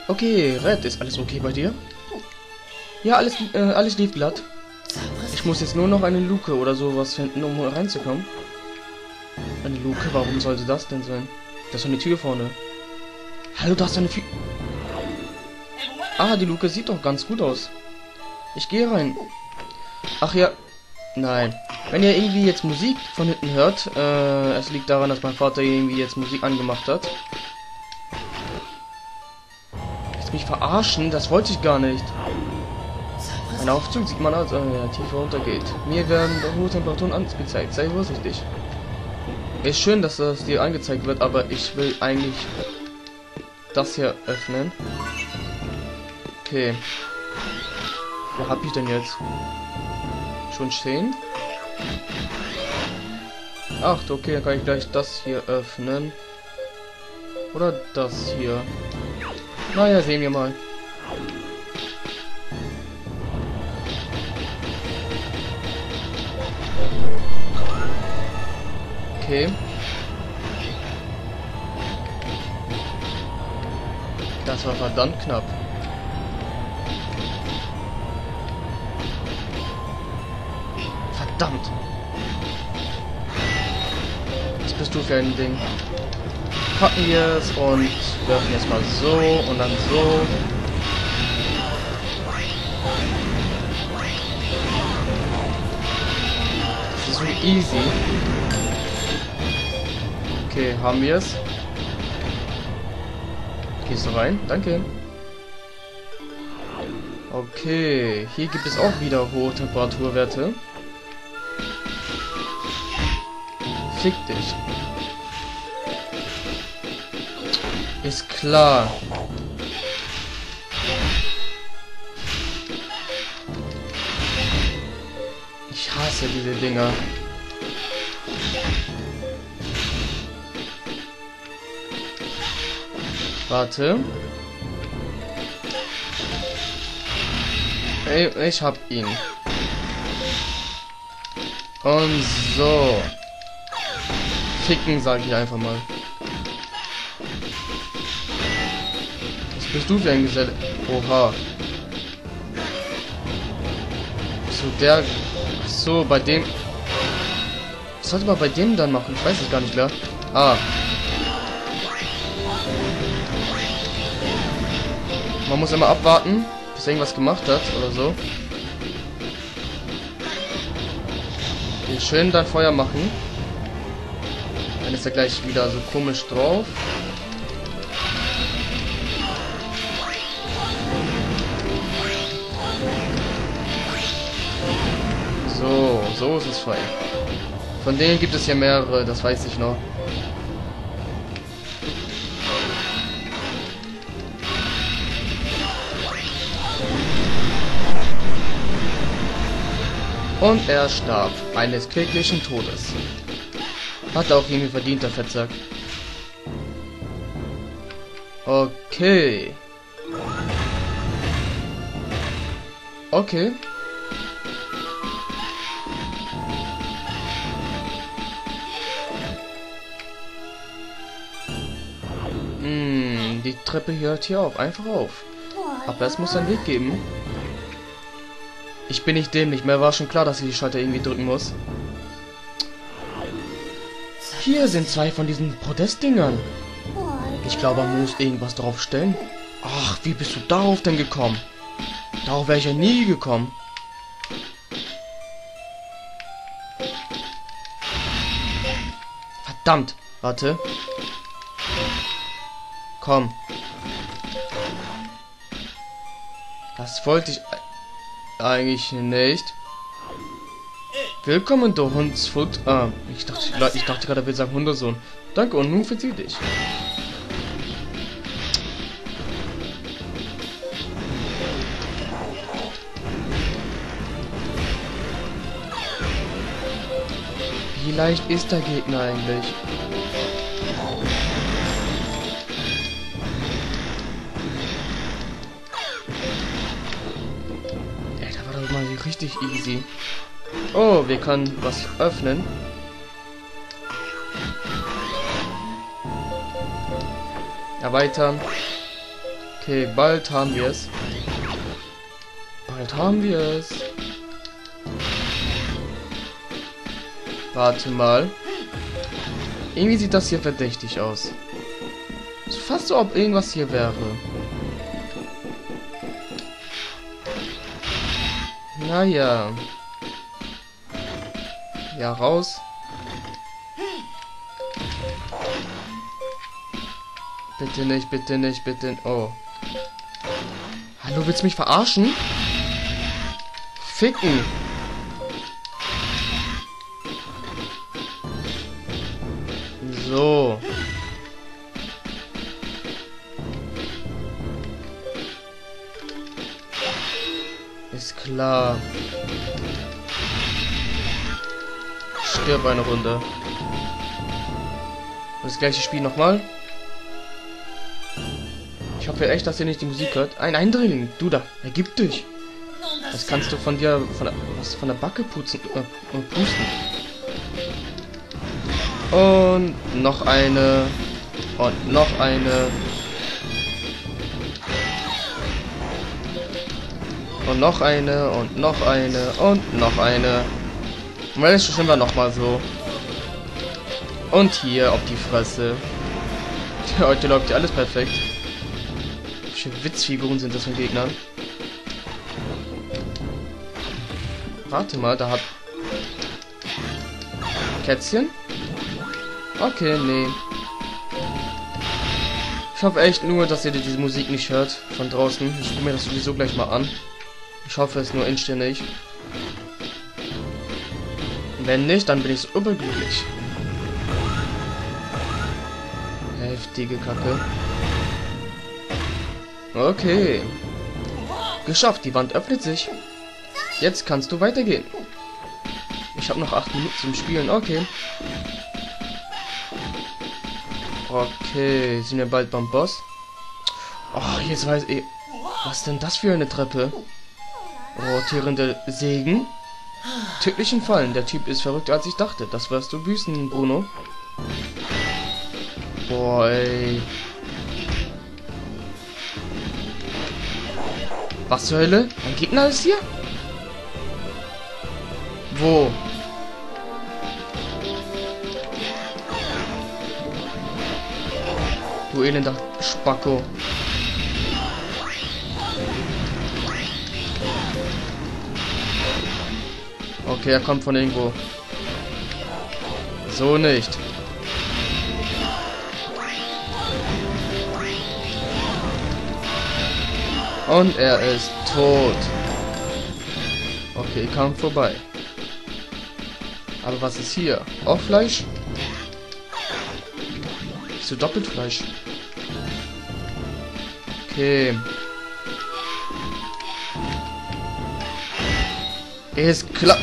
Okay, Red, ist alles okay bei dir? Ja, alles lief glatt. Ich muss jetzt nur noch eine Luke oder sowas finden, um reinzukommen. Eine Luke? Warum sollte das denn sein? Das ist eine Tür vorne. Hallo, da ist eine Tür. Ah, die Luke sieht doch ganz gut aus. Ich gehe rein. Ach ja. Nein. Wenn ihr irgendwie jetzt Musik von hinten hört, es liegt daran, dass mein Vater irgendwie jetzt Musik angemacht hat. Jetzt mich verarschen? Das wollte ich gar nicht. Ein Aufzug sieht man als er tiefer runtergeht. Mir werden hohe Temperaturen angezeigt. Sei vorsichtig. Ist schön, dass das dir angezeigt wird, aber ich will eigentlich das hier öffnen. Okay. Wo hab ich denn jetzt? Schon 10? Ach, okay, dann kann ich gleich das hier öffnen. Oder das hier. Naja, sehen wir mal. Okay. Das war verdammt knapp. Verdammt. Was bist du für ein Ding? Packen wir es und werfen jetzt mal so und dann so. Das ist so easy. Okay, haben wir es. Gehst du rein? Danke. Okay, hier gibt es auch wieder hohe Temperaturwerte. Fick dich. Ist klar. Ich hasse diese Dinger. Warte. Ich hab ihn. Und so. Ficken, sag ich einfach mal. Was bist du für ein Geselle? Oha. So, der... So, bei dem... Was sollte man bei dem dann machen? Ich weiß es gar nicht mehr. Ah. Man muss immer abwarten, bis er irgendwas gemacht hat oder so. Okay, schön dann Feuer machen. Dann ist er gleich wieder so komisch drauf. So ist es frei. Von denen gibt es ja mehrere, das weiß ich noch. Und er starb eines kläglichen Todes. Hat auch irgendwie verdient, der Fettsack. Okay. Okay. Die Treppe hört hier auf. Einfach auf. Aber es muss einen Weg geben. Ich bin nicht dämlich. Mir war schon klar, dass ich die Schalter irgendwie drücken muss. Hier sind 2 von diesen Podestdingern. Ich glaube, man muss irgendwas drauf stellen. Ach, wie bist du darauf denn gekommen? Darauf wäre ich ja nie gekommen. Verdammt. Warte. Komm. Das wollte ich eigentlich nicht. Willkommen, du Hundsfut. Ah, ich dachte gerade, er will sagen Hundesohn. Danke und nun verzieh dich. Wie leicht ist der Gegner eigentlich? Ey, da war doch mal richtig easy. Oh, wir können was öffnen. Erweitern. Okay, bald haben wir es. Bald haben wir es. Warte mal. Irgendwie sieht das hier verdächtig aus. Ist fast so, ob irgendwas hier wäre. Naja. Ja, raus. Bitte nicht, bitte nicht, bitte. Oh. Hallo, willst du mich verarschen? Ficken. So. Ist klar. Stirb eine Runde. Das gleiche Spiel nochmal. Ich hoffe echt, dass ihr nicht die Musik hört. Ein Eindringling. Du da. Ergib dich. Das kannst du von dir von der Backe pusten. Und noch eine. Und noch eine. Und noch eine. Und noch eine. Und noch eine. Und wenn es schon war, nochmal so. Und hier auf die Fresse. Heute läuft ja alles perfekt. Welche Witzfiguren sind das von Gegnern? Warte mal, da hat... Kätzchen? Okay, nee. Ich hoffe echt nur, dass ihr diese Musik nicht hört von draußen. Ich gucke mir das sowieso gleich mal an. Ich hoffe es nur inständig. Wenn nicht, dann bin ich so überglücklich. Heftige Kacke. Okay. Geschafft, die Wand öffnet sich. Jetzt kannst du weitergehen. Ich habe noch 8 Minuten zum Spielen. Okay. Okay, sind wir bald beim Boss. Oh, jetzt weiß ich... Was ist denn das für eine Treppe? Rotierende Sägen. Tödlichen Fallen. Der Typ ist verrückter als ich dachte. Das wirst du büßen, Bruno. Boah, ey. Was zur Hölle? Ein Gegner ist hier? Wo? Du elender Spacko. Okay, er kommt von irgendwo. So nicht. Und er ist tot. Okay, Kampf vorbei. Aber was ist hier? Auch Fleisch? So doppelt Fleisch. Okay. Ist klar.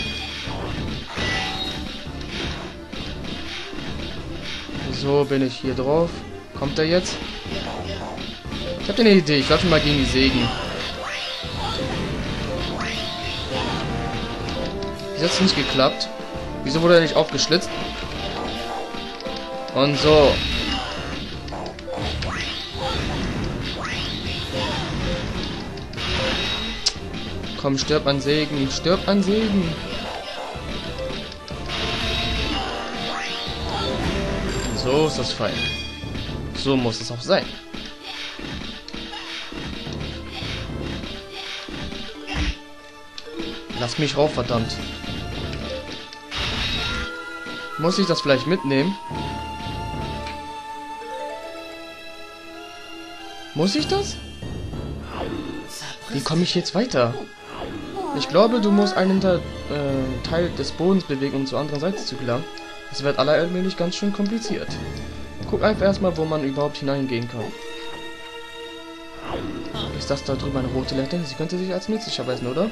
So bin ich hier drauf. Kommt er jetzt? Ich habe eine Idee. Ich laufe mal gegen die Sägen. Wieso hat es nicht geklappt? Wieso wurde er nicht aufgeschlitzt? Und so. Komm, stirb an Sägen. Stirb an Sägen. So ist das fein. So muss es auch sein. Lass mich rauf, verdammt. Muss ich das vielleicht mitnehmen? Muss ich das? Wie komme ich jetzt weiter? Ich glaube, du musst einen Teil des Bodens bewegen, um zur anderen Seite zu gelangen. Es wird allmählich ganz schön kompliziert. Guck einfach erstmal, wo man überhaupt hineingehen kann. Ist das da drüben eine rote Laterne? Sie könnte sich als nützlich erweisen, oder?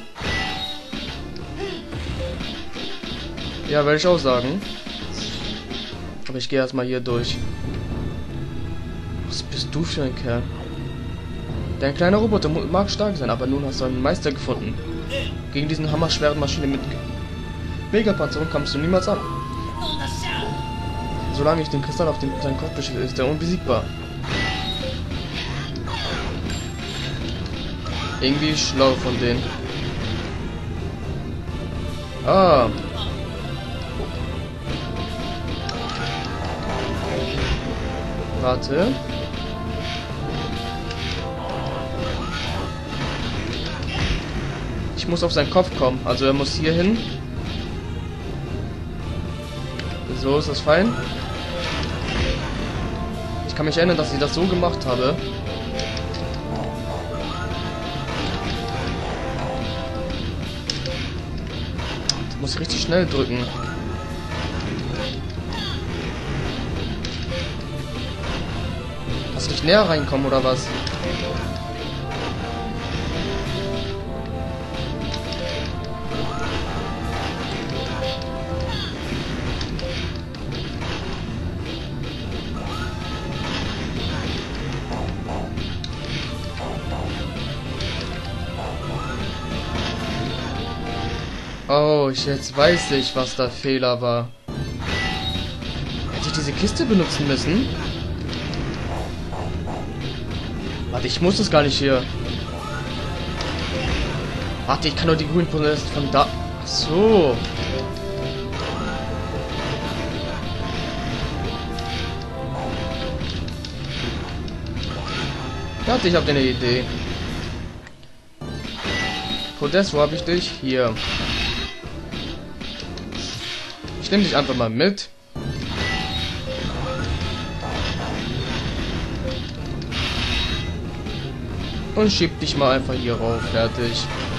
Ja, werde ich auch sagen. Aber ich gehe erstmal hier durch. Was bist du für ein Kerl? Dein kleiner Roboter mag stark sein, aber nun hast du einen Meister gefunden. Gegen diesen hammerschweren Maschine mit Megapanzerung kommst du niemals an. Solange ich den Kristall auf seinen Kopf beschwere, ist er unbesiegbar. Irgendwie schlau von denen. Ah. Warte. Ich muss auf seinen Kopf kommen. Also er muss hier hin. So ist das fein. Ich kann mich erinnern, dass ich das so gemacht habe. Das muss ich richtig schnell drücken. Lass dich näher reinkommen oder was? Oh, jetzt weiß ich, was der Fehler war. Hätte ich diese Kiste benutzen müssen? Warte, ich muss es gar nicht hier. Warte, ich kann nur die grünen Podest von da... Ach so. Warte, ich habe eine Idee. Podest, wo habe ich dich? Hier. Ich nehme dich einfach mal mit. Und schieb dich mal einfach hier rauf. Fertig.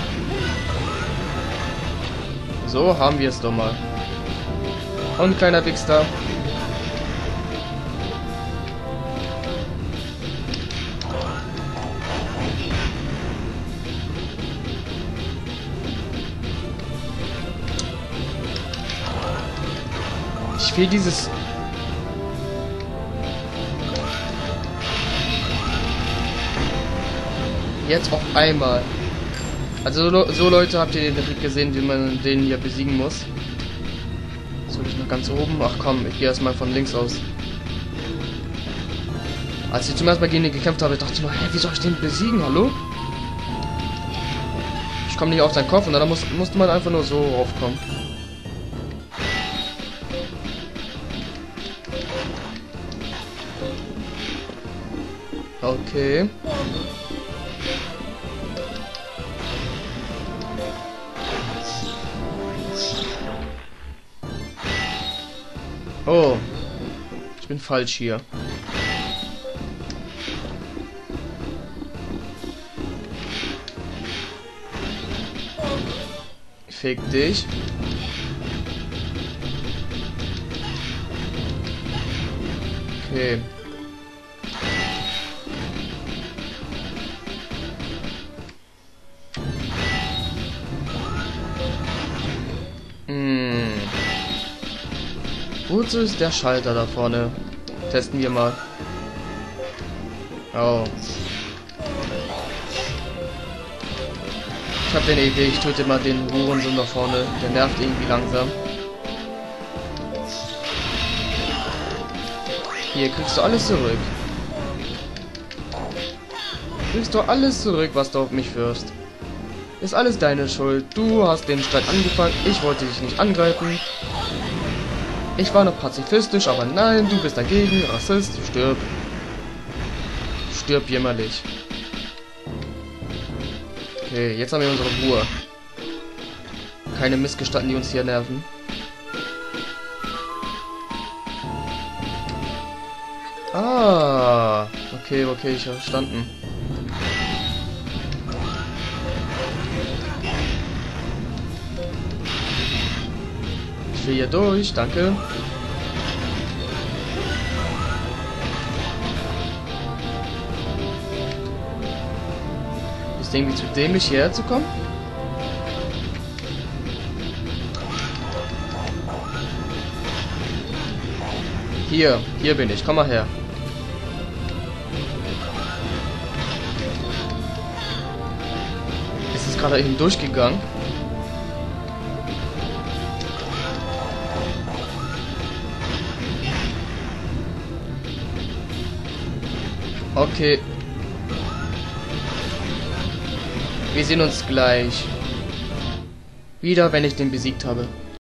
So haben wir es doch mal. Und kleiner Wichser. Ich will dieses... Jetzt auf einmal. Also so Leute, habt ihr den Trick gesehen, wie man den hier besiegen muss? Soll ich noch ganz oben? Ach komm, ich gehe erstmal von links aus. Als ich zum ersten Mal gegen den gekämpft habe, dachte ich mir, hä, wie soll ich den besiegen? Hallo? Ich komme nicht auf seinen Kopf und dann musste man einfach nur so raufkommen. Okay. Oh. Ich bin falsch hier. Fick dich. Okay. Wozu ist der Schalter da vorne? Testen wir mal. Oh. Ich habe eine Idee, ich töte mal den Hurensohn da vorne. Der nervt irgendwie langsam. Hier, kriegst du alles zurück. Kriegst du alles zurück, was du auf mich führst. Ist alles deine Schuld. Du hast den Streit angefangen, ich wollte dich nicht angreifen. Ich war noch pazifistisch, aber nein, du bist dagegen. Rassist, stirb. Stirb jämmerlich. Okay, jetzt haben wir unsere Ruhe. Keine Missgestalten, die uns hier nerven. Ah, okay, ich habe verstanden. Ich will hier durch, danke. Ist irgendwie zu dämlich hierher zu kommen? Hier bin ich, komm mal her. Ist es gerade eben durchgegangen? Okay. Wir sehen uns gleich wieder, wenn ich den besiegt habe.